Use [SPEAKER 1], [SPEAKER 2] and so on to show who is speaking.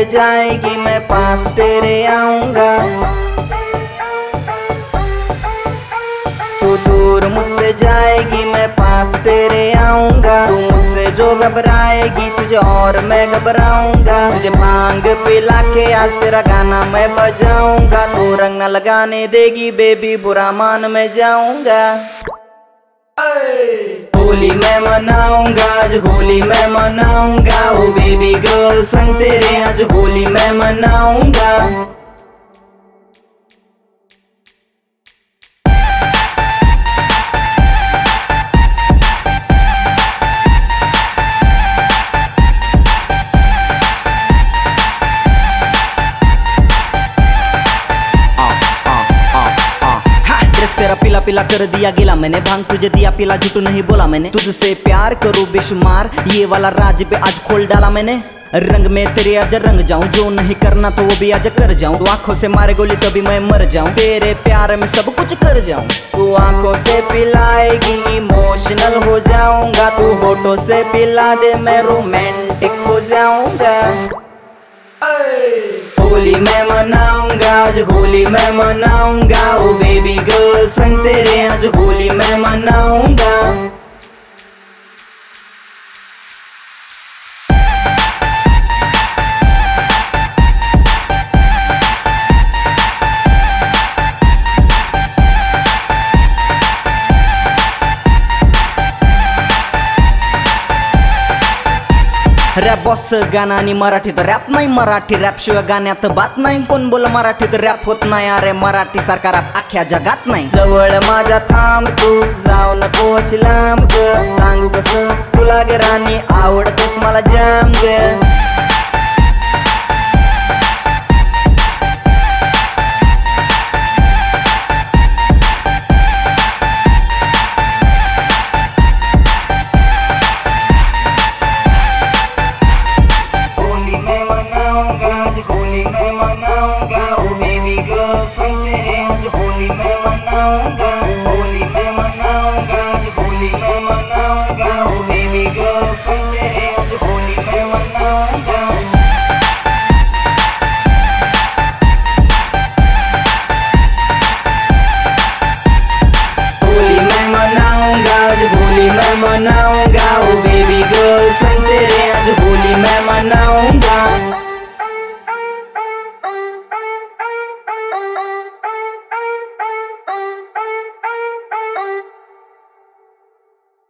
[SPEAKER 1] मुझसे जाएगी मैं पास तेरे आऊंगा। तू दूर मुझसे जाएगी मैं पास तेरे आऊंगा। तू मुझसे जो घबराएगी तुझे और मैं घबराऊंगा। तुझे भांग पिला के आज तेरा गाना मैं बजाऊंगा। तू रंग न लगाने देगी बेबी बुरा मान मैं जाऊंगा। होली मैं मनाऊंगा आज होली मैं मनाऊंगा। ओ बेबी गर्ल संग तेरे आज होली मैं मनाऊंगा। तेरा पिला पिला कर दिया गिला मैंने, भांग तुझे दिया पिला झूठ नहीं बोला मैंने। तुझसे प्यार करूं बेशुमार ये वाला राज पे आज खोल डाला मैंने। रंग में तेरे आज रंग जाऊं, जो नहीं करना तो वो भी आज कर जाऊं। तू आंखों से मारे गोली तभी मैं मर जाऊं, तेरे प्यार में सब कुछ कर जाऊं। तू आंखों से पिलाएगी इमोशनल हो जाऊंगा। तू होठों से पिला दे मैं रोमांटिक हो जाऊंगा। होली मैं मनाऊंगा आज होली मैं मनाऊंगा। ओ बेबी गर्ल संग तेरे आज होली मैं मनाऊंगा। रॅप बॉस गाणं आणि मराठीत रॅप नाही, मराठी रॅप शिवाय गाण्यात बात नाही। कोण बोल मराठीत रॅप होत नाही, अरे मराठी सारखा रॅप अख्ख्या जगात नाही। जवळ माझ्या थांब तू जाऊ नको अशी लांब ग, सांगू कसं तुला गे राणी आवडतेस मला जाम ग। होली मैं मनाऊंगा ओ बेबी गर्ल संग तेरे आज होली मैं मनाऊंगा। होली मैं मनाऊंगा आज होली मैं मनाऊंगा। ओ बेबी गर्ल संग तेरे आज होली मैं मनाऊंगा। होली मैं मनाऊंगा आज होली मैं मनाऊंगा।